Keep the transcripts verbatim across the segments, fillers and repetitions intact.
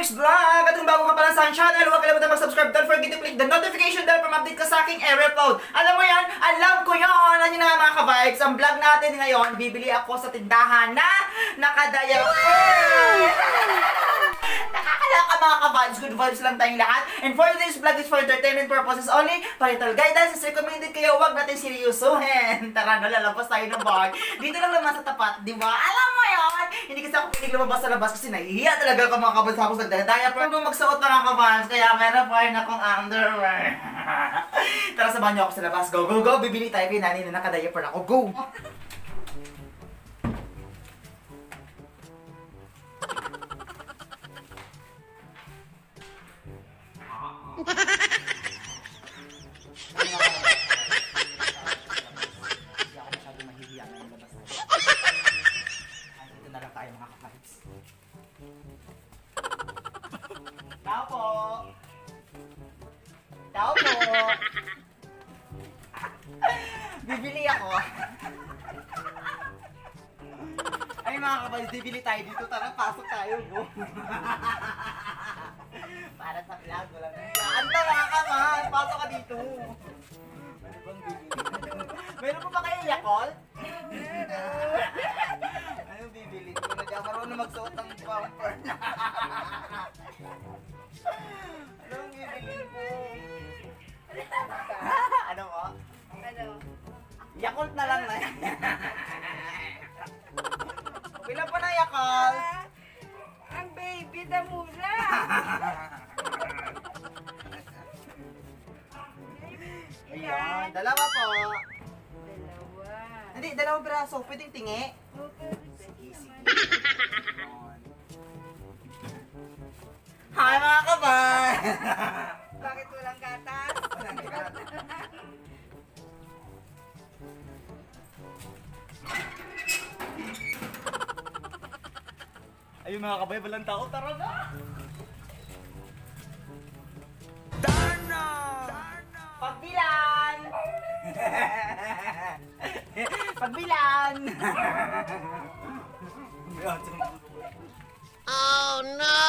Mix Vlog! At kung bago ka pa lang sa aking channel, huwag kalimutan mag-subscribe. Don't forget to click the notification bell para ma-update ka sa aking e-upload. Alam mo yan, alam ko yun! Ano yun na nga mga ka-vibes? Ang vlog natin ngayon, bibili ako sa tindahan na nakadaya. Nakakaloka mga ka-vibes, good vibes lang tayong lahat. And for this vlog is for entertainment purposes only. Parental guidance is recommended kayo, huwag natin seryosohin. Tara na, lalabas tayo ng bahay. Dito lang naman sa tapat, di ba? Alam mo yun! Hindi kasi ako pinig lumabas sa labas kasi nahihiya talaga ako mga ka-vibes ako sa daya. Pero nung magsuot na mga ka-vibes, kaya meron pa rin akong underwear. Tara, sabahan niyo ako sa labas. Go, go, go! Bibili tayo kay nani na nakadiaper ako. Go! Tao po! Tao po! Bibili ako. Ay mga kapatid, bibili tayo dito. Tara, pasok tayo. Go! Para sa vlog, wala na. Anta mga kaman! Pasok ka dito. Ano bang bibili? Meron po ba kayo yakol? Ano bibili ko? Hindi ako marunong magsuot ng bumper na. Anong bibili ko? Ano mo? Ano? Yakult na lang na. Bilang pa na Yakult? Ang baby na mura! Ayan, dalawa po. Dalawa. Hindi, dalawang braso. Pwedeng tingi. Okay. Sige, sige. Hi mga kaban! Bakit walang gatas? Ayun mga kabay, walang tao. Tara na! Darna! Pagbilan! Pagbilan! Oh no!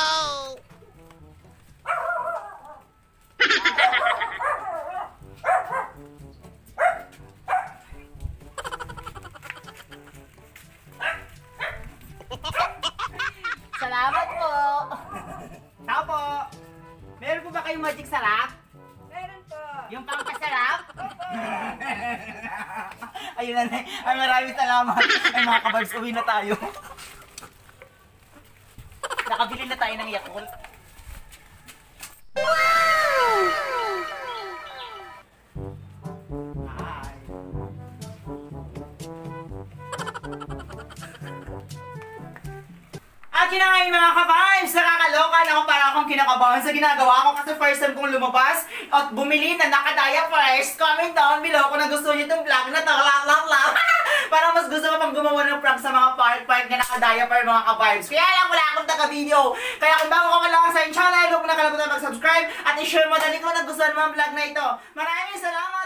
Salamat po! Tao po! Meron po ba kayong magic sarap? Meron po. Yung pangpasarap? Ayun na na. Ay, maraming salamat. Ay, mga kabarbs, uwi na tayo. Nakabili na tayo ng Yakult. Wow! Hi. At yun na nga yung mga ka-vibes, nakakaloka na ako para akong kinakabahan sa ginagawa ko kasi first time kong lumabas at bumili na nakadaya first. Comment down below kung nagustuhan niyo itong vlog na to. Lang, lang, lang. Parang mas gusto ko pang gumawa ng prank sa mga park-park na nakadaya per mga ka-vibes. Kaya lang wala akong taga-video. Kaya kung bago ka pa lang sa aking channel, huwag mo nakalimutan mag-subscribe at i-share mo dali kung nagustuhan mo ang vlog na ito. Maraming salamat!